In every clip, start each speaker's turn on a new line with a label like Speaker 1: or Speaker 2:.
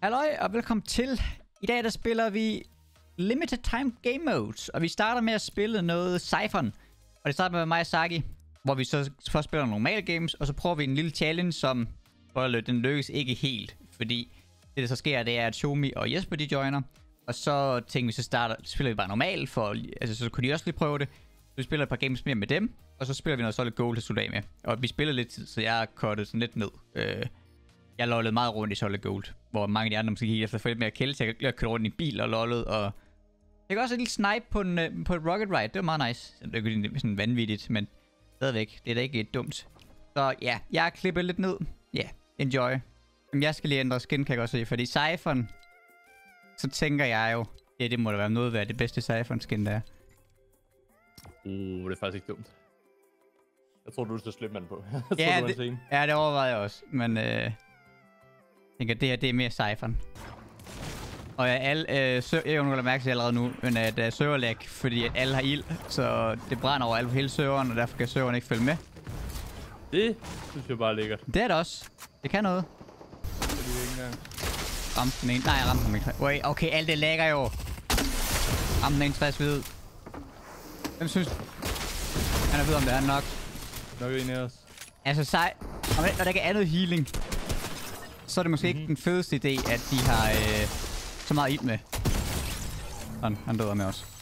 Speaker 1: Halløj og velkommen til. I dag der spiller vi Limited Time Game Modes, og vi starter med at spille noget Siphon. Og det starter med mig og Saki, hvor vi så først spiller normale games, og så prøver vi en lille challenge, som den lykkes ikke helt. Fordi det der så sker, det er at Shomi og Jesper de joiner. Og så tænker vi, så spiller vi bare normalt, for altså så kunne de også lige prøve det. Så vi spiller et par games mere med dem, og så spiller vi noget Solid Gold til slutte af med. Og vi spiller lidt tid, så jeg har cuttet sådan lidt ned. Jeg lollede meget rundt i Solid Gold, hvor mange af de andre måske gik efter for lidt mere kælde, så jeg kørte rundt i en bil og lollede, og jeg kan også et lille snipe på et rocket ride, det var meget nice. Det er sådan vanvittigt, men stadigvæk, det er da ikke dumt. Så ja, jeg har klippet lidt ned. Ja, enjoy. Men jeg skal lige ændre skin, kan jeg godt se, fordi Siphon, så tænker jeg jo, ja, det må da være noget ved det bedste Siphon skin, der er.
Speaker 2: Det er faktisk ikke dumt. Jeg tror, du vil slippe mand på.
Speaker 1: Ja, det overvejede jeg også, men jeg tænker, det her, det er mere Siphon. Og jeg kan mærke til allerede nu, men at der er serverlag, fordi at alle har ild, så det brænder over alt på hele serveren, og derfor kan serveren ikke følge med.
Speaker 2: Det synes jeg bare er lækkert.
Speaker 1: Det er det også. Det kan noget.
Speaker 2: Det er ikke engang.
Speaker 1: Ramte den ene. Nej, jeg ramte den ikke. Wait, okay, alt det lægger jo. Ramte den ene 60 hvid. Hvem synes? Han er ved, om det er nok.
Speaker 2: Nok en af os.
Speaker 1: Altså, når der ikke er andet healing, så er det måske ikke den fedeste idé, at de har så meget ild med. Sådan, han døde med os.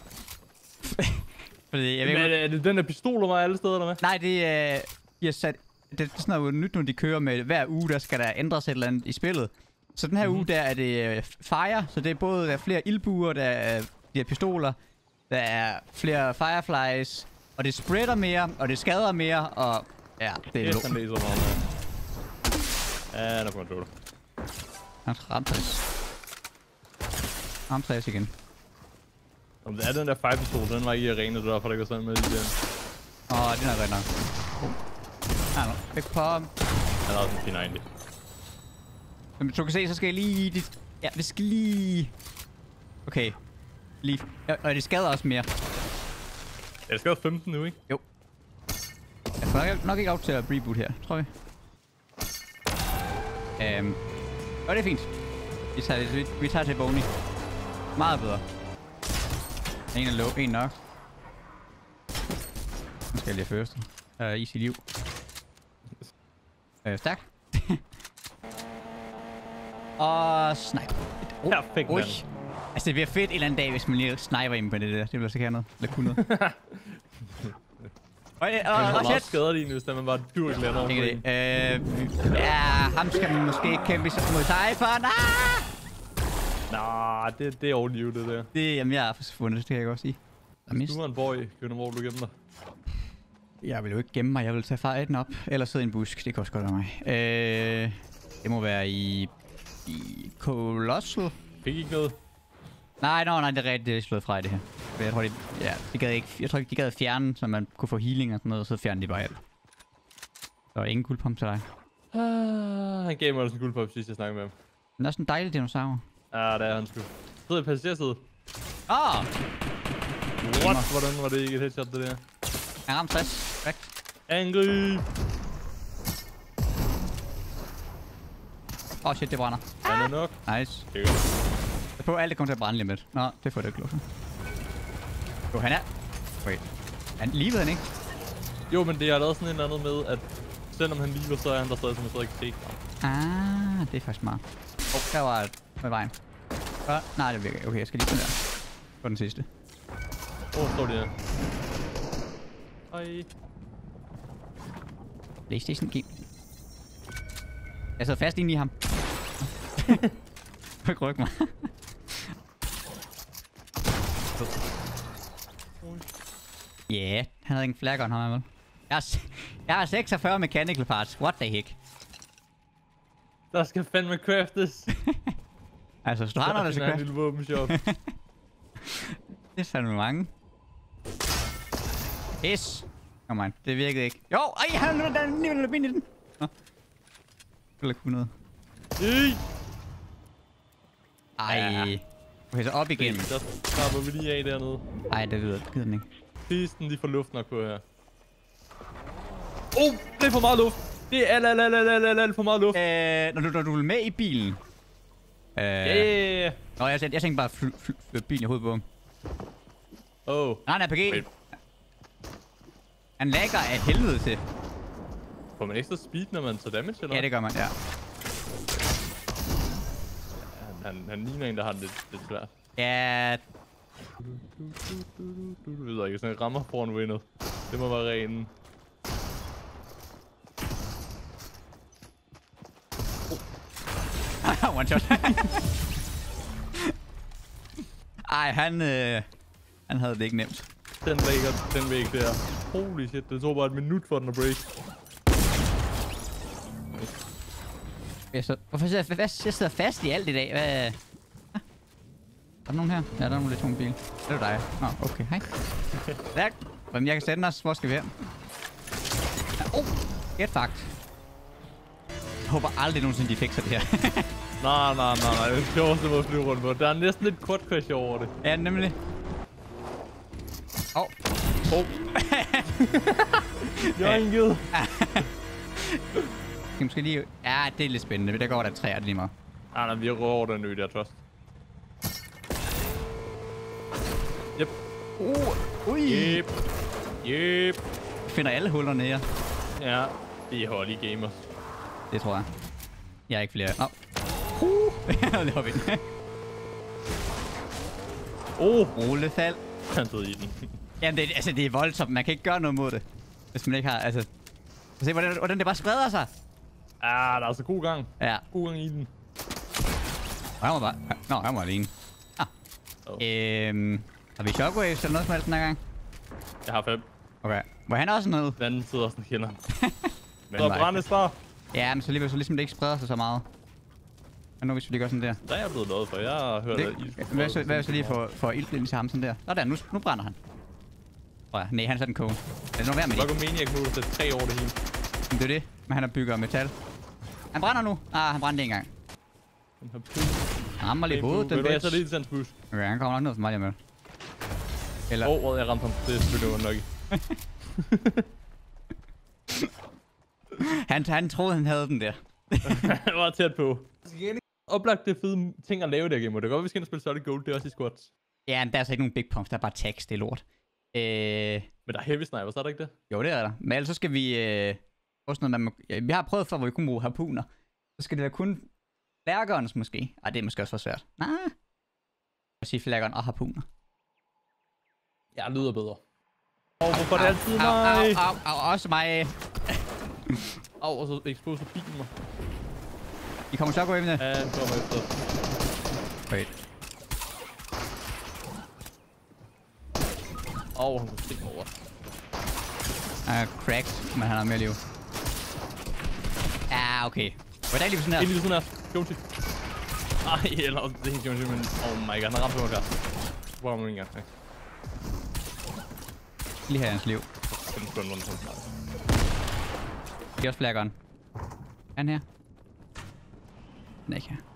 Speaker 1: Fordi jeg ved,
Speaker 2: er det den der pistoler var alle steder, der med?
Speaker 1: Nej, det er det er sådan noget nyt, når de kører med hver uge, der skal der ændres et eller andet i spillet. Så den her uge, der er det fire, så det er både der er flere ildbuer, der er de her pistoler, der er flere fireflies, og det spreader mere, og det skader mere, og ja, det er
Speaker 2: lort. Han læser meget med. Ja, der kommer du.
Speaker 1: Han ramte os igen.
Speaker 2: Om det er den der fire-pistol, den var ikke i arena, det er derfor, der går sådan med i den.
Speaker 1: Den er rigtig nok. Væk på ham.
Speaker 2: Han har også en P90.
Speaker 1: Som du kan se, så skal jeg lige... Ja, det skal lige... Okay. Lige... Ja, og det skader også mere.
Speaker 2: Jeg skal 15 nu, ikke?
Speaker 1: Jo. Jeg får nok ikke af til at reboot her, tror jeg. Og det er fint. Vi tager til Boney. Meget bedre. En er low, en nok. Nu skal jeg lige først. Easy liv. Stærk. Og snipe.
Speaker 2: Perfekt, mand.
Speaker 1: Altså det bliver fedt en eller anden dag, hvis man lige sniper ind på det der. Det bliver så gerne noget. Eller kunne noget.
Speaker 2: Og shit! Skader din, hvis man bare dyrt lander over det.
Speaker 1: Ja, ham skal man måske ikke kæmpe mod Siphon.
Speaker 2: Nah, det er all new, det der.
Speaker 1: Jamen, jeg er forsvundet, det kan jeg godt sige.
Speaker 2: Hvis du var en boy, hvor du gemmer dig?
Speaker 1: Jeg vil jo ikke gemme mig, jeg vil tage fighten op. Eller sidde i en busk, det kan også godt være mig. Det må være i Colossal.
Speaker 2: Fik ikke noget?
Speaker 1: Nej, det er rigtigt, det er slået fra i det her. Jeg tror, jeg tror ikke, de gad fjerne, så man kunne få healing og sådan noget, og så fjerne de bare alt. Så ingen guldpump til dig.
Speaker 2: Han gav mig også en guldpump sidst, jeg snakkede med ham.
Speaker 1: Men det er sådan en dejlig dinosaur.
Speaker 2: Ja, det er han sgu. Sidder i passagersædet. What? Hvordan var det ikke et headshot, det der?
Speaker 1: Han ramte 60. Korrekt.
Speaker 2: Angrib!
Speaker 1: Shit, det brænder.
Speaker 2: Han er nok.
Speaker 1: Nice. Jeg prøver, alt det kommer til at brænde lige med. Nå, det får det ikke lov til. Jo, han er... Wait. Han livede han ikke?
Speaker 2: Jo, men det er lavet sådan en eller andet med, at selvom han lever, så er han der stadig, som jeg stadig kan se.
Speaker 1: Det er faktisk smart. Der var et med vejen. Nej, det virker ikke. Okay, jeg skal lige sådan der. På den sidste.
Speaker 2: Står det her. Hej.
Speaker 1: PlayStation game. Jeg sidder fast inde i ham. Du kan rykke mig. Han havde ingen flagger, han vel. Jeg har 46 mechanical parts. What the heck?
Speaker 2: Der skal fandme craftes.
Speaker 1: Altså, hvis du har noget, der skal craftes.
Speaker 2: En lille våbenshop.
Speaker 1: Det er fandme mange. Yes. Kom on, det virkede ikke. Jo, han er alligevel ben i den. Nå. Eller kunne noget. Okay, så op igen.
Speaker 2: Der stopper vi lige af dernede.
Speaker 1: Ej, det gider den ikke.
Speaker 2: Pisten, de får luft nok på her. Det er for meget luft. Det er alt for meget luft.
Speaker 1: Når du vil med i bilen, Nå, jeg tænkte bare at bilen i hovedet på ham. Nej, han er RPG. Han lagger af helvede til.
Speaker 2: Får man ekstra speed, når man tager damage, eller?
Speaker 1: Ja, det gør man, ja.
Speaker 2: Han ligner en, der har det lidt svært.
Speaker 1: Ja.
Speaker 2: Du ved ikke, sådan en rammer foran winnet. Det må være renen.
Speaker 1: One shot. Ej, han havde det ikke nemt.
Speaker 2: Den væg der. Holy shit, det tog bare et minut for den at break.
Speaker 1: Hvorfor sidder jeg fast i alt i dag? Hvad? Er der nogen her? Ja, der er nogen lidt tung bil. Det er dig. Okay, hej. Tak. Jamen, jeg kan sende os. Hvor skal vi hen? Get fucked. Jeg håber aldrig nogensinde, de fikser det her.
Speaker 2: Nej. Det er sjoveste måde at flyve rundt på. Der er næsten lidt quad crash over det.
Speaker 1: Ja, nemlig.
Speaker 2: Jeg har ingen givet.
Speaker 1: Måske lige... Ja, det er lidt spændende. Men der går der træer lige meget.
Speaker 2: Nej, vi rører over den ø der først. Yep. Yep.
Speaker 1: Finder alle hullerne her.
Speaker 2: Ja, det er holde gamers.
Speaker 1: Det tror jeg. Jeg er ikke flere. Det hopper ind. Rullefald.
Speaker 2: Han sidder i den.
Speaker 1: Jamen, det er voldsomt. Man kan ikke gøre noget mod det. Hvis man ikke har, altså... Se, hvordan det bare spreder sig.
Speaker 2: Der er altså god gang.
Speaker 1: Ja.
Speaker 2: God gang i den.
Speaker 1: Han var bare... Nå, han var alene. Har vi shockwaves eller noget som helst den her gang?
Speaker 2: Jeg har 5.
Speaker 1: Okay. Var han også noget?
Speaker 2: Vandet sidder sådan kender. Så brændes der.
Speaker 1: Ja, men så ligesom det ikke spreder sig så meget. Men nu hvis vi lige gør sådan der.
Speaker 2: Der er jeg blevet noget for. Jeg har hørt det.
Speaker 1: Hvad hvis jeg lige får ild ind til ham sådan der? Sådan, nu brænder han. Nej, han er sådan koge. Det er nu værd med det.
Speaker 2: Hvad går Maniac nu, sætte 3 over det hele?
Speaker 1: Men det er det. Men han har bygget metal. Han brænder nu. Han brændte en gang. Han rammer lige hovedet, den
Speaker 2: bitch. Så lige til hans bus.
Speaker 1: Okay, han kommer nok ned for mig lige med.
Speaker 2: Eller... jeg ramte ham. Det er selvfølgelig nok.
Speaker 1: Han troede, han havde den der.
Speaker 2: Han var tæt på. Oplagt det fede ting at lave der game. Det går, vi skal ind og spille Solid Gold. Det er også i squats.
Speaker 1: Ja, men der er altså ikke nogen big pumps. Der er bare tags. Det er lort.
Speaker 2: Men der er heavy snipers, er der ikke det?
Speaker 1: Jo, det er der. Men ellers så skal vi... også noget, vi har prøvet før, hvor vi kunne bruge harpuner. Så skal det da kun flare-guns måske. Ej, det er måske også for svært. Nej. Jeg siger flare-gun og harpuner.
Speaker 2: Ja, lyder bedre. Hvorfor er det altid mig?
Speaker 1: Også mig.
Speaker 2: Og så exposer bilen mig.
Speaker 1: I kommer så gå ind med det?
Speaker 2: Ja, han kommer efter.
Speaker 1: Wait.
Speaker 2: Han kunne stikke mig over.
Speaker 1: Cracked, men han har mere liv. Ja, okay. Hvor er det lige sådan her?
Speaker 2: Lige sådan her. Jonesy. Eller det er ikke Jonesy, men oh my god, han har ramt på mig der. Hvor er man ikke engang?
Speaker 1: Lige her hans liv. Det er også flaggeren. Han her. Den er ikke her.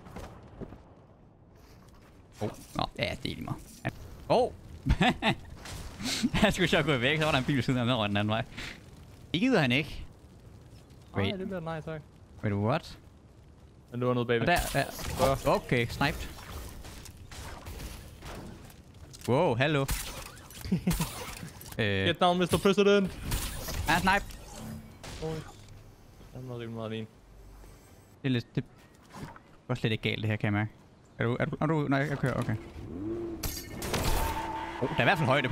Speaker 1: Ja, det er lige meget. Han skulle så gå væk, så var der en bil siden af med den anden vej. Det gider han ikke.
Speaker 2: Nej, det bliver nej, tak.
Speaker 1: Wait, what?
Speaker 2: Men det var noget bagved.
Speaker 1: Der. Okay, sniped. Wow, hallo.
Speaker 2: Get down, Mr. President!
Speaker 1: Han er sniped.
Speaker 2: Han var rimelig meget alene.
Speaker 1: Det er lidt... Det går slet ikke galt, det her, kan jeg mærke. Er du... Nej, jeg kører, okay. Der er i hvert fald højde på.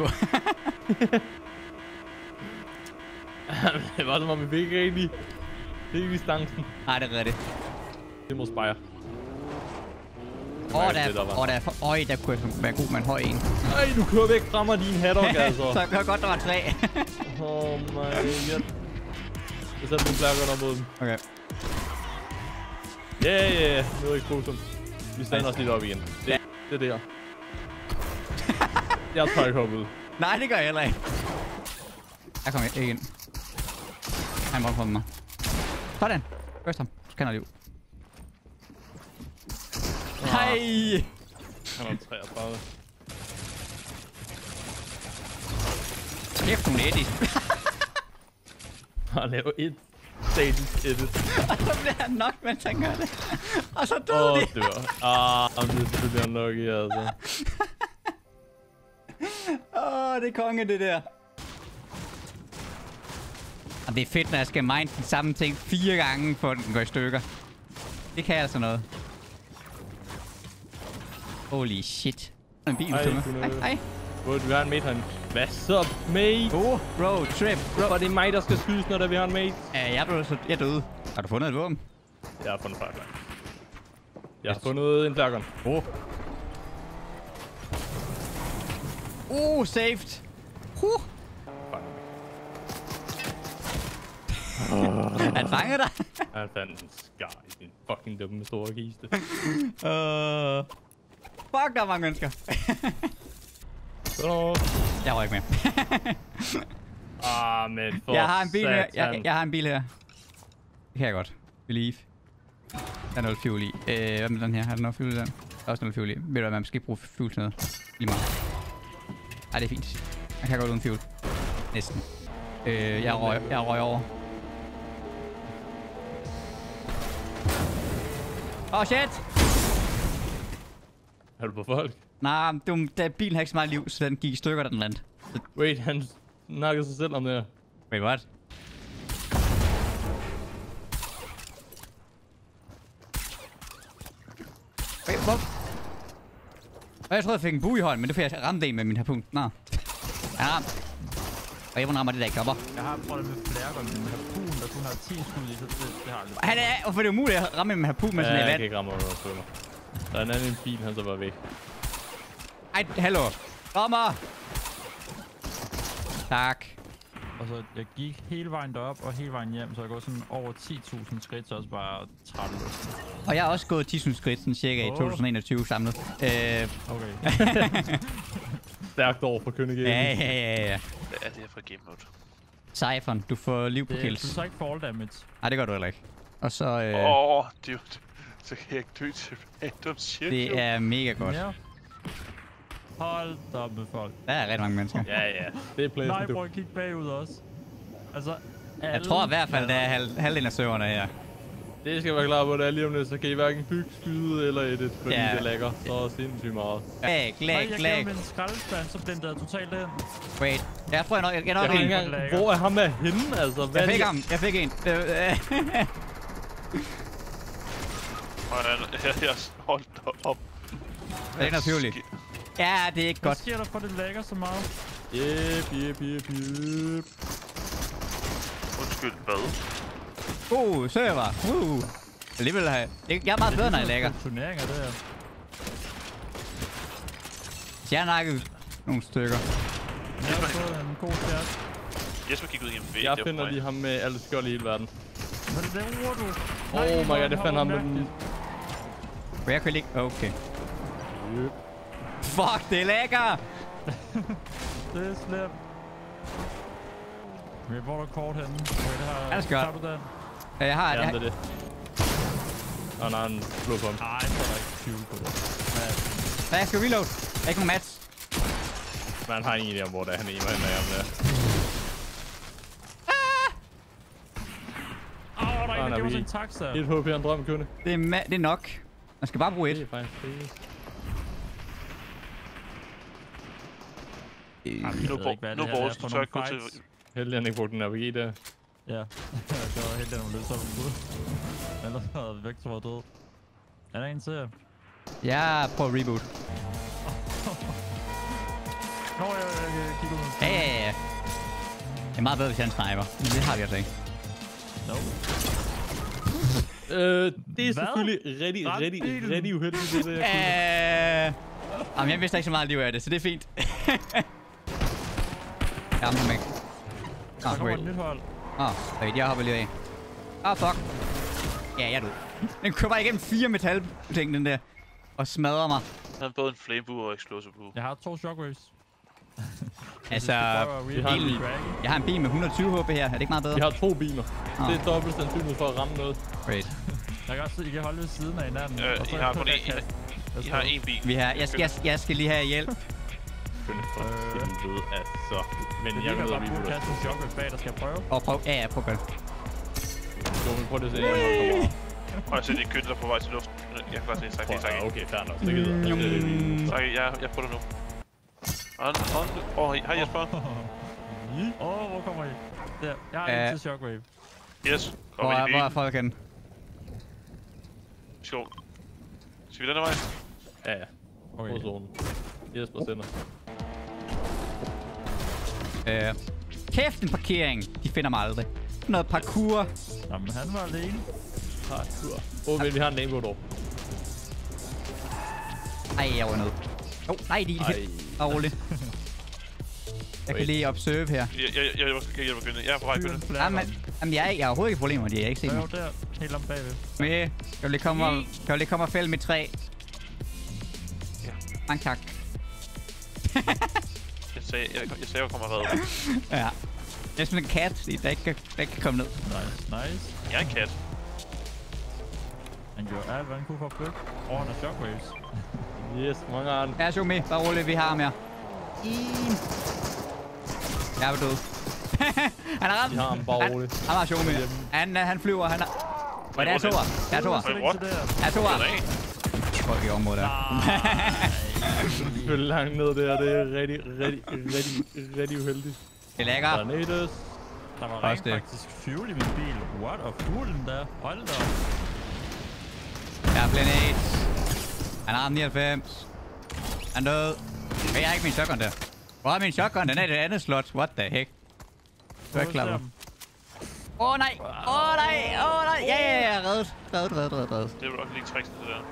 Speaker 2: Det var som om vi fik ikke rigtig... Det er ikke distancen.
Speaker 1: Nej, det er rigtigt.
Speaker 2: Det må spire.
Speaker 1: Der kunne jeg være god med en høj en.
Speaker 2: Ej, du kører væk fra mig, din hatter, altså.
Speaker 1: Så jeg godt, der var 3.
Speaker 2: Oh my god. Jeg satte nogle flaggerne op mod dem.
Speaker 1: Okay.
Speaker 2: Ja. Nu er ikke god som. Vi stander os lidt op igen. Det er der. Jeg tager ikke hoppet ud.
Speaker 1: Nej, det gør jeg heller ikke. Jeg kommer ikke ind. Han må komme mig. Sådan. Først ham. Så kan han liv. Hej!
Speaker 2: Han er 33.
Speaker 1: Kæft, hun er Eddie.
Speaker 2: Han laver et. Statisk edit.
Speaker 1: Og så bliver han nok, mens han gør det. Og så døde de.
Speaker 2: Dør. Det er selvfølgelig unlucky, altså.
Speaker 1: Det er konge, det der. Og det er fedt, når jeg skal mine den samme ting 4 gange, for den går i stykker. Det kan altså noget. Holy shit. En bil, hej.
Speaker 2: Hvor vi har en mate herinde. Hvad så, mate?
Speaker 1: Bro, trip.
Speaker 2: Bro. Og det er mig, der skal skydes, når vi har en mate.
Speaker 1: Jeg døde. Har du fundet et våben?
Speaker 2: Jeg har fundet flashlight. Jeg har fundet en flashgun.
Speaker 1: Saved. Han fangede dig.
Speaker 2: Han fandt en skar i din fucking dumme store kiste.
Speaker 1: Fuck, der er mange mennesker. Jeg røg ikke med.
Speaker 2: Men for
Speaker 1: jeg har en bil her. Jeg har en bil her. Det kan jeg godt. Believe. Der er noget fuel i. Hvad med den her? Har der noget fuel i den? Der er også noget fuel i. Ved du hvad, man skal ikke bruge fuel til noget. Lige meget. Ej, det er fint. Jeg kan godt uden fuel. Næsten. Jeg røg over. Shit!
Speaker 2: Er du på folk?
Speaker 1: Nej, bilen har ikke så meget liv, så den gik i stykker, da den landte.
Speaker 2: Wait, han snakkede sig selv om det her.
Speaker 1: Wait, what? Wait, what? Jeg troede, jeg fik en bue i hånden, men det får jeg ramt en med min harpun. Nå. Jeg ramt. Og jeg rammer det der ikke kopper.
Speaker 3: Jeg har prøvet med flærker med min harpun, der kun har 10 skud i, så det har jeg
Speaker 1: aldrig. Hvorfor er det umuligt at ramme med harpun med sådan en vand?
Speaker 2: Jeg kan ikke ramme over på mig. Der er en anden bil, han så var væk.
Speaker 1: Ej, hallo. Rammer! Tak.
Speaker 3: Og så jeg gik hele vejen derop og hele vejen hjem, så jeg går sådan over 10.000 skridt, så også bare 30 løsning.
Speaker 1: Og jeg har også gået 10.000 skridt, sådan cirka i 2021 samlet.
Speaker 3: Okay.
Speaker 2: Stærkt over for Kønnegame.
Speaker 1: Ja.
Speaker 4: Hvad er det her for game mode?
Speaker 1: Cyphern, du får liv på kills.
Speaker 3: Du tager ikke fall damage.
Speaker 1: Nej, det gør du heller ikke. Og så...
Speaker 4: dude. Så kan jeg ikke dø til random shit.
Speaker 1: Det er mega godt.
Speaker 3: Ja. Hold da op med folk.
Speaker 1: Der er rigtig mange mennesker.
Speaker 2: Ja. Det er pladsen,
Speaker 3: Nej, prøv at kigge bagud også. Altså,
Speaker 1: jeg tror i hvert fald, der er halvdelen af serverne her.
Speaker 2: Det skal være klar på, at det er lige om lidt, så kan I hverken bygge, skyde eller edit, fordi det lægger så sindssygt meget.
Speaker 1: Lag.
Speaker 3: Jeg gav med en skraldespand, så blændte jeg totalt ind.
Speaker 1: Wait, jeg tror jeg nok
Speaker 2: en gang. Hvor er ham af hende, altså? Hvad
Speaker 1: jeg fik en.
Speaker 4: Jeg holdt op.
Speaker 1: Det er noget pivligt. Ja, det er ikke godt.
Speaker 3: Hvad sker der for, det lægger så meget?
Speaker 2: Yep.
Speaker 4: Undskyld, hvad?
Speaker 1: Server. Alligevel har jeg er meget bedre, når jeg lægger.
Speaker 3: Turneringer, det her.
Speaker 1: Jeg har nakket nogle stykker.
Speaker 3: Jeg har fået en god start.
Speaker 4: Jesper gik ud igennem væg.
Speaker 2: Jeg finder lige ham med alle skjold i hele verden.
Speaker 3: Hvad er det der ord, du?
Speaker 2: Oh my god, det fandt ham med den.
Speaker 1: Jeg kan ikke... Okay. Fuck, det er lækker!
Speaker 3: Det er slemt. Okay, hvor er der kort henne?
Speaker 1: Han skal
Speaker 3: godt. Du den?
Speaker 1: Ja, jeg har...
Speaker 2: Ja, det er det. Og nej, han slog på ham.
Speaker 3: Ej, så er der ikke 20 på det.
Speaker 1: Hvad, jeg skal reload. Der er ikke nogen match.
Speaker 2: Men han har ingen idé om, hvor det er, han aimer hen af ham der.
Speaker 3: Der er en, der giver sig en taxa.
Speaker 2: Helt HP, han drøm, kunde.
Speaker 1: Det er nok. Man skal bare bruge et.
Speaker 2: Det er faktisk det.
Speaker 4: Nu vores, du tør ikke gå til...
Speaker 2: Heldig, han ikke brugte den RPG der.
Speaker 3: Ja, det var heldig, at hun løb så på bud. Ellers havde Vector været død. Er der en til?
Speaker 1: Ja, prøv at reboot.
Speaker 3: Nå, jeg kigger ud.
Speaker 1: Ja. Det er meget bedre, hvis jeg er en sniper. Men det har vi altså ikke.
Speaker 3: No.
Speaker 2: Det er selvfølgelig rigtig uheldigt, det der.
Speaker 1: Jamen, jeg vidste ikke så meget liv af det, så det er fint. Jeg rammer ham ikke.
Speaker 3: Der kommer et nyt hold.
Speaker 1: Wait, jeg hopper lige af. Fuck. Ja, jeg er død. Den kører bare igennem 4 metalting, den der. Og smadrer mig.
Speaker 4: Han har både en flamebue og explosive bue.
Speaker 3: Jeg har 2 shockwaves.
Speaker 1: Altså, jeg har en bil med 120 HP her. Er det ikke meget bedre?
Speaker 2: Vi har 2 biler. Det er dobbelt sandsynlighed for at ramme noget.
Speaker 1: Great.
Speaker 3: Jeg kan også, I kan holde ved siden af hinanden.
Speaker 4: I har kun I har en bil.
Speaker 1: Jeg skal lige have hjælp.
Speaker 2: Altså. Men jeg ved, at vi
Speaker 3: kaste en shockwave bag, der skal prøve.
Speaker 1: Prøv. Ja, prøv at gøre det.
Speaker 2: Jo, men prøv lige at se, jeg kommer.
Speaker 4: Og jeg ser de kødder på vej til luften. Jeg kan bare se, tak.
Speaker 2: Okay, fair nok. Det gider jeg.
Speaker 4: Tak, jeg prøver det nu. Hej Jesper.
Speaker 3: Hvor kommer I? Der, jeg har en til Shockwave.
Speaker 4: Yes,
Speaker 1: hvor er folk henne?
Speaker 4: Skal vi den her vej?
Speaker 2: Ja. Okay. Zonen. Jesper sender.
Speaker 1: Kæft en parkering. De finder mig aldrig. Noget parkour.
Speaker 3: Jamen, han var alene.
Speaker 2: Parkour. Men vi har en name dog.
Speaker 1: Ej, jeg var ned. Nej, de er helt roligt. Jeg kan lige observe her.
Speaker 4: Jeg hjælper Gynne. Jeg er på vej, Gynne.
Speaker 1: Jamen, jeg er overhovedet ikke problemer, de er ikke set mig.
Speaker 3: Der, helt om bagved.
Speaker 1: Kan du lige komme og fælde mit træ?
Speaker 4: Ja.
Speaker 1: Mange tak.
Speaker 4: Jeg sagde, jeg kommer og redde.
Speaker 1: Ja. Jeg er sådan en kat, der ikke kan komme ned.
Speaker 3: Nice.
Speaker 4: Jeg er en kat.
Speaker 3: Han gjorde alt, hvad han kunne for at flytte. Han er Shockwaves.
Speaker 2: Yes, mange andre.
Speaker 1: Ja, show me. Bare roligt, vi har ham her. Jeg er død. Han er ramt.
Speaker 2: Vi har ham, bare roligt.
Speaker 1: Han har show me. Han flyver, han er... Hvad er det, jeg er toer? Jeg er toer. Folk i området der.
Speaker 2: Vi er langt ned der, det er rigtig uheldigt.
Speaker 1: Det er lækkert.
Speaker 2: Tornadoes.
Speaker 3: Der var rent faktisk fuel i min bil. What? Og fuelen der. Hold da op.
Speaker 1: Jeg er planet. Han har 99. Han er død. Men jeg har ikke min shotgun der. Hvor er min shotgun? Den er i det andet slot. What the heck? Du er ikke klar på. Nej. Nej. Ja. Reddet.
Speaker 4: Det var nok lige tricks det der.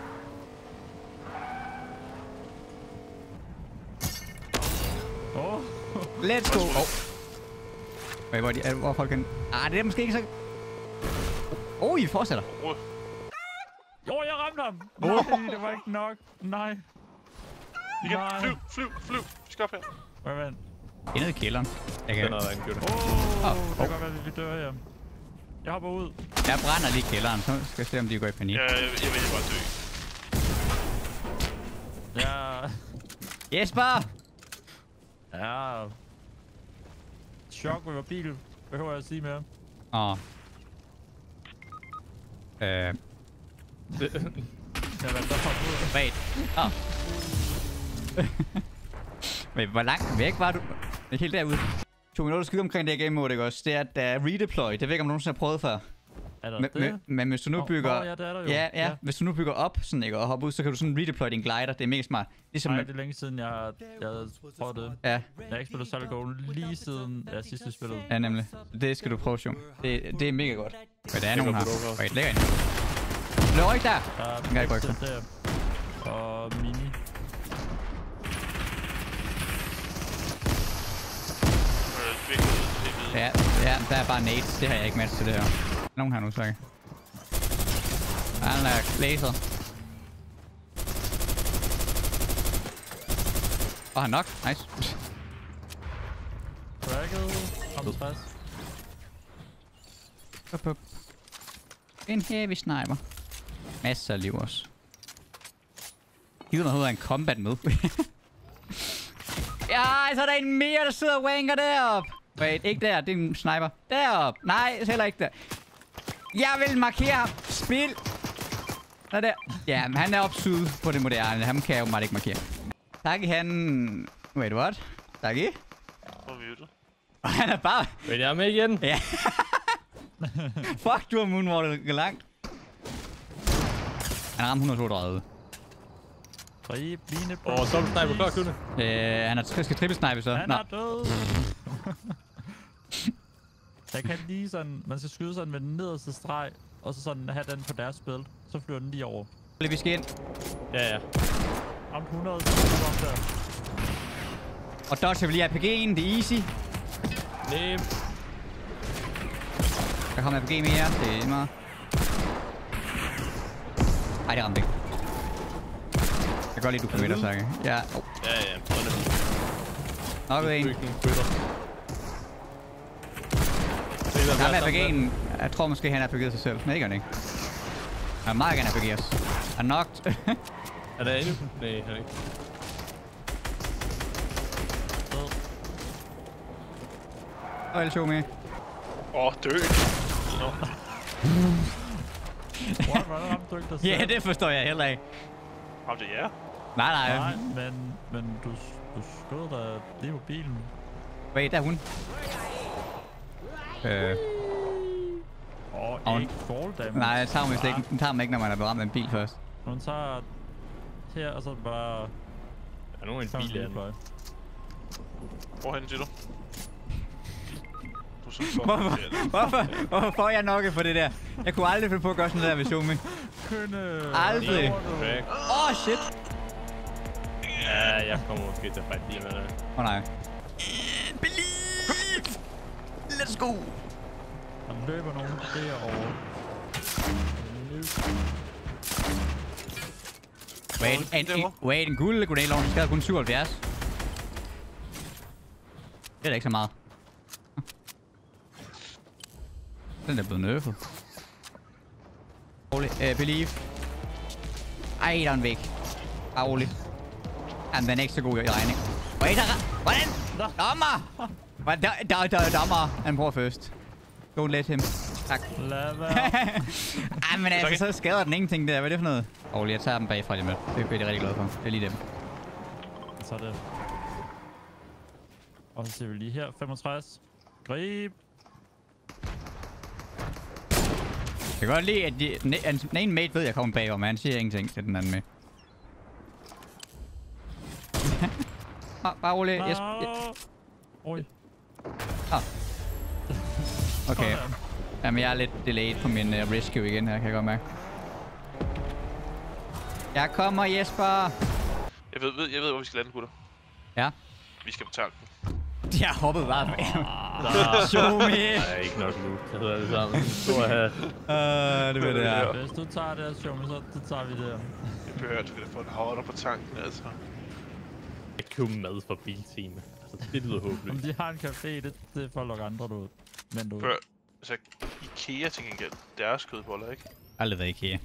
Speaker 1: Let's go. Wait, hvor er folk henne? Det er måske ikke så... I fortsætter.
Speaker 3: Jeg ramte ham. Nej, det var ikke nok. Nej.
Speaker 4: Igen, flyv. Vi skal op her.
Speaker 3: Vent.
Speaker 1: Nede i kælderen. Jeg kan...
Speaker 2: Den er der en gytte.
Speaker 3: Det kan godt være, at vi dør her. Jeg hopper ud.
Speaker 1: Jeg brænder lige kælderen, så skal jeg se, om de går i panik.
Speaker 4: Ja, jeg vil bare dø.
Speaker 3: Ja.
Speaker 1: Jesper!
Speaker 3: Ja. Shockwave og bil. Behøver jeg at sige mere?
Speaker 1: Wait. Wait, hvor langt væk var du? Det er helt derude. 2 minutter skyde omkring det her game mode, ikke også? Det er at redeploy. Det ved ikke, om nogen har prøvet før.
Speaker 3: Er der det?
Speaker 1: Men hvis du nu bygger...
Speaker 3: ja, det er der jo.
Speaker 1: Ja. Hvis du nu bygger op sådan, ikke, og hopper ud, så kan du sådan redeploy din glider. Det er mega smart. Ligesom
Speaker 3: Nej, det er længe siden, jeg prøvet det.
Speaker 1: Ja.
Speaker 3: Jeg har ikke spillet Solid Gold lige siden jeg sidst spillede.
Speaker 1: Ja, nemlig. Det skal du prøve, Sjung. Det er mega godt. Hvad der er nogen her? Wait, lægger ind. Løber ikke der!
Speaker 3: Der er der. Og mini.
Speaker 1: Ja, der er bare nades. Det har jeg ikke match til det her. Nogen her nu, så ikke. Han er laser. Han nok. Nice.
Speaker 3: Cracket. 50.
Speaker 1: Up. En heavy sniper. Masser af liv også. Gider mig hedder en combat med. Ja, så er der en mere, der sidder og wanker deroppe. Wait, ikke der. Det er en sniper. Deroppe. Nej, heller ikke der. Jeg vil markere ham. Spil. Så der. Ja, men han er oppe syd på det moderne. Ham kan jeg jo meget ikke markere. Taki, han... Wait, what? Taki? Og han er bare...
Speaker 2: Men jeg er med igen.
Speaker 1: Ja. Fuck, du har moonwallet langt. Han har ramt 132.
Speaker 2: Dobbelt sniper, klar, kunne.
Speaker 1: Han skal triple snipe så.
Speaker 3: Han er død. Jeg kan lige sådan, man skal skyde sådan med den nederste streg, og så sådan have den på deres spil. Så flyver den lige over.
Speaker 1: Vi skal ind.
Speaker 2: Ja.
Speaker 3: Ramt 100, der.
Speaker 1: Og dodger vi lige RPG'en, det er easy.
Speaker 2: Nem.
Speaker 1: Der kommer RPG mere, det er meget. Ej, det ramte ikke. Jeg kan godt lide, du committer, Sakke. Ja.
Speaker 2: Ja.
Speaker 1: Nok ud en. Han er RPG'en. Jeg tror måske, han har RPG'et sig selv, men det gør han ikke. Han er meget gerne RPG os. Han er knocked.
Speaker 2: Er der endnu? Nej, han er ikke.
Speaker 1: Og show me.
Speaker 4: Dø.
Speaker 3: Hvordan ramte du ikke dig selv?
Speaker 1: Ja, det forstår jeg heller ikke.
Speaker 4: Om det er jer?
Speaker 1: Nej.
Speaker 3: Nej, men du skød dig lige på bilen.
Speaker 1: Wait, der er hun.
Speaker 3: Ikke fall damage.
Speaker 1: Nej, jeg tager mig ikke. Den tager mig ikke, når man er blevet ramt af en bil først.
Speaker 3: Hun tager her, og så bare...
Speaker 2: Der er nogen en bil af den.
Speaker 4: Hvorhen siger du? Du synes
Speaker 1: Hvorfor får jeg nok for det der? Jeg kunne aldrig finde på at gøre sådan noget der ved Xiaomi. Aldrig. Shit.
Speaker 2: Ja, jeg kommer måske til at fight lige med det.
Speaker 1: Nej. Believe! Let's go!
Speaker 3: Der løber nogen derovre.
Speaker 1: Wait, en guld granatlauncher, den skader kun 77. Det er da ikke så meget. Den er blevet nerfed. Rolig. Believe. Ej, der er en væk. Bare rolig. Jamen, den er ikke så god i regning. Wait, hvordan? Dommer! Dommer. Han prøver først. Don't let him. Tak.
Speaker 3: Lad være.
Speaker 1: Ej, men altså, så skader den ingenting der. Hvad er det for noget? Rolig, jeg tager dem bagfra lige med. Det bliver jeg rigtig glad for. Det er lige dem.
Speaker 3: Så er det. Og så ser vi lige her. 65. Grib.
Speaker 1: Jeg kan godt lide, at den ene mate ved, at jeg kommer bagom, men han siger ingenting til den anden med. Bare rolig.
Speaker 3: Oj.
Speaker 1: Okay. Jamen, jeg er lidt delayed på min rescue igen her, kan jeg godt mærke. Jeg kommer, Jesper!
Speaker 4: Jeg ved, hvor vi skal lande, gutter.
Speaker 1: Ja?
Speaker 4: Vi skal på tanken.
Speaker 1: Jeg hoppede bare med. Xiaomi!
Speaker 2: Der er ikke nok loot. Jeg hedder det sammen. Stor hat.
Speaker 1: Det ved det her.
Speaker 3: Hvis du tager det her, Xiaomi, så tager vi det her.
Speaker 4: Jeg behøver, at du skal få en hotter på tanken, altså.
Speaker 2: Jeg køber mad for bilteam. Altså, det lyder håbløst.
Speaker 3: Om de har en café, det er for at lukke andre ud. Men du...
Speaker 4: Altså, IKEA til gengæld. Deres kødboller, ikke?
Speaker 1: Aldrig været IKEA.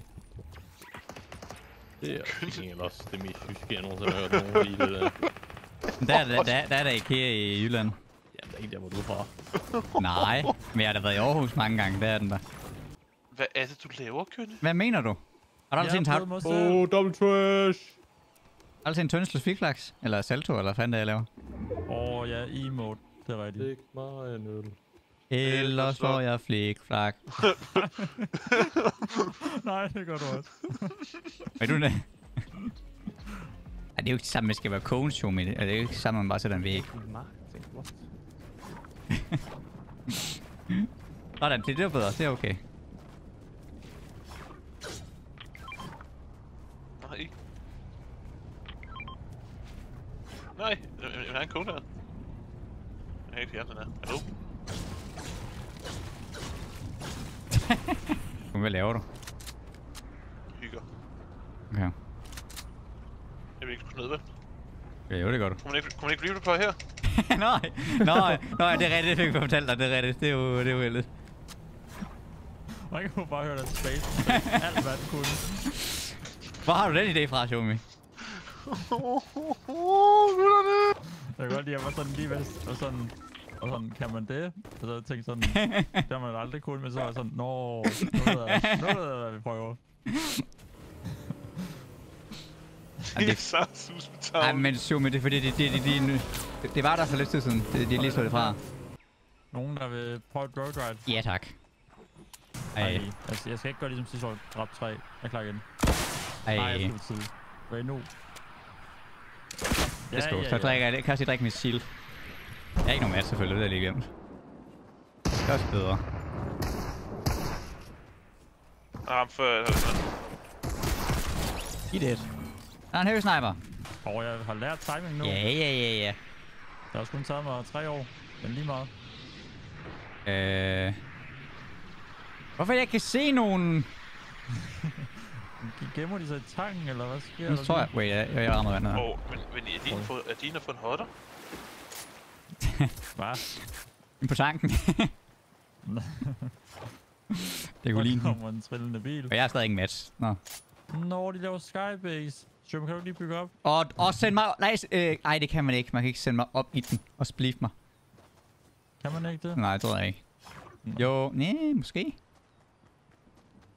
Speaker 2: Det er ikke også det mest tyske, jeg nogensinde har hørt nogen sige det der.
Speaker 1: Der er der IKEA i Jylland.
Speaker 2: Jamen, der er ikke der, hvor du er fra.
Speaker 1: Nej, men jeg har da været i Aarhus mange gange, der er den der.
Speaker 4: Hvad er det, du laver, Kønne?
Speaker 1: Hvad mener du? Har du aldrig set en
Speaker 2: double trash!
Speaker 1: Aldrig set en tøndesløs flikflaks? Eller salto, eller hvad fanden det jeg laver?
Speaker 3: Ja, emote. Det er rigtigt.
Speaker 2: Læg mig en øl.
Speaker 1: Ellers får jeg flikflak.
Speaker 3: Nej, det gør du også.
Speaker 1: Ved du det? Det er jo ikke det samme, man skal være kone show med det. Det er jo ikke det samme, man bare sætter en væg. Sådan, det er bedre. Det er okay.
Speaker 4: Nej, jeg har en kone her. Jeg kan ikke fjerne den her. Hallo?
Speaker 1: Hvad laver du?
Speaker 4: Hygger.
Speaker 1: Okay.
Speaker 4: Jeg vil ikke skulle ned, vel?
Speaker 1: Ja, jo, det gør du.
Speaker 4: Kunne man ikke replay her?
Speaker 1: Nej, det er rigtigt, det fik jeg fortalt dig, det er rigtigt. Det er jo heldigt.
Speaker 3: Man kan jo bare høre den space. Alt hvad den kunne.
Speaker 1: Hvor har du den idé fra, Xiaomi?
Speaker 3: Jeg kan godt lide, at jeg var sådan lige ved, og sådan, kan man det? Og så tænkte sådan, det har man aldrig kunnet, men så var jeg sådan, nu ved jeg, hvad vi prøver.
Speaker 4: Det er så susbetalt.
Speaker 1: Ej, men Xiaomi, det er fordi, det var der for lidt tid siden. De er lige slået det fra.
Speaker 3: Nogen, der vil prøve et road ride?
Speaker 1: Ja, tak.
Speaker 3: Ej. Jeg skal ikke gøre ligesom sidste år, drop 3. Jeg er klar igen.
Speaker 1: Ej.
Speaker 3: Nej, jeg skal på tid. Hvad er nu?
Speaker 1: Det skal du. Så drikker jeg det. Kan jeg drikke mit shield. Jeg er ikke nogen mat, selvfølgelig. Det er lige glemt. Det er også bedre. Eat it. Der er en heavy sniper.
Speaker 3: Jeg har lært timing nu.
Speaker 1: Ja.
Speaker 3: Det har også kun taget mig 3 år. Men lige meget.
Speaker 1: Hvorfor jeg kan se nogen?
Speaker 3: Gemmer de sig i tanken, eller hvad sker der?
Speaker 1: Nu tror jeg... Wait, jeg rammer vandet her.
Speaker 4: Men er dine at få en hotter?
Speaker 3: Hvad?
Speaker 1: På tanken. Det kunne ligne.
Speaker 3: Der kommer en trillende bil.
Speaker 1: Og jeg har stadig ikke match.
Speaker 3: Nå, de laver skybase. Sjøm, kan du lige bygge op?
Speaker 1: Og send mig... Nej, det kan man ikke. Man kan ikke sende mig op i den og splitte mig.
Speaker 3: Kan man ikke det?
Speaker 1: Nej, det tror jeg ikke. Jo, nej, måske.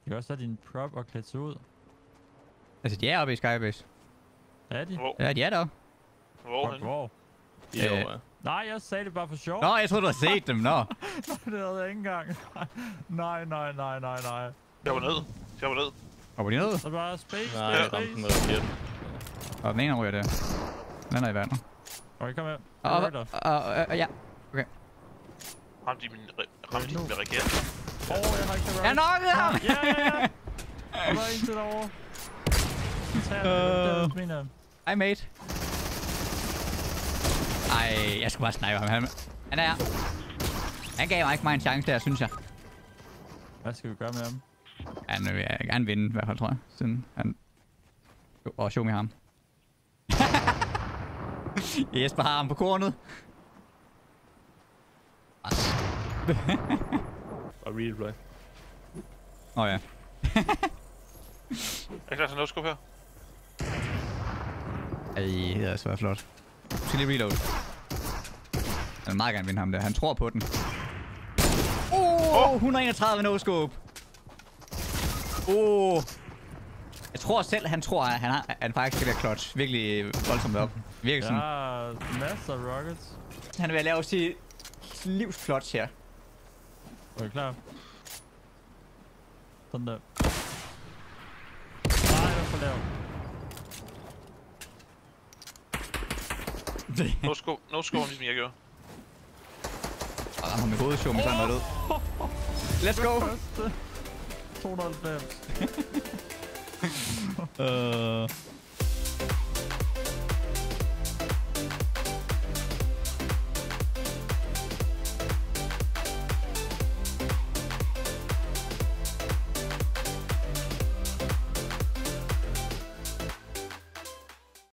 Speaker 3: De kan også have din prop og klæde sig ud.
Speaker 1: Altså, de er oppe i Skybase.
Speaker 3: Er de?
Speaker 4: Hvor?
Speaker 1: Ja, de er der.
Speaker 3: Fuck, hvor?
Speaker 2: Jo,
Speaker 3: Nej, jeg sagde det bare for sjov.
Speaker 1: Nå, jeg troede, du havde set dem. Nå.
Speaker 3: Det havde jeg ikke engang. Nej.
Speaker 4: Jeg var ned.
Speaker 1: Hopper de ned?
Speaker 3: Så bare space,
Speaker 2: Nej, jeg ramte den med raketten.
Speaker 1: Og den ene ryger der. Den anden er i vandet.
Speaker 3: Okay, kom her.
Speaker 1: Ja.
Speaker 4: Ramte de min raket?
Speaker 3: Jeg har ikke det
Speaker 1: Jeg nokkede ham!
Speaker 3: Ja. Der var en til derovre.
Speaker 1: Hej, mate. Ej, jeg skulle bare snipe ham. Han er her. Han gav mig ikke meget en chance der, synes jeg.
Speaker 3: Hvad skal vi gøre med ham?
Speaker 1: Han vil gerne vinde, i hvert fald, tror jeg. Siden han... Og show me ham. Jesper har ham på kornet.
Speaker 2: Og replay.
Speaker 1: Ja.
Speaker 4: Er I klar til no-scope her?
Speaker 1: Ej, det er så flot. Du skal lige reload. Han vil meget gerne vinde ham der. Han tror på den. 131 no-scope. Jeg tror selv, han tror, at han faktisk skal være clutch. Virkelig voldsomt op. Virkelig sådan.
Speaker 3: Ja, masser af rockets.
Speaker 1: Han vil lave sit livs clutch her.
Speaker 3: Er du klar? Sådan der. Nej, det er for lavt.
Speaker 4: No-scope, ligesom jeg gjorde.
Speaker 1: Og rammer med hovedet, show me sådan noget ud. Let's go!
Speaker 3: 290.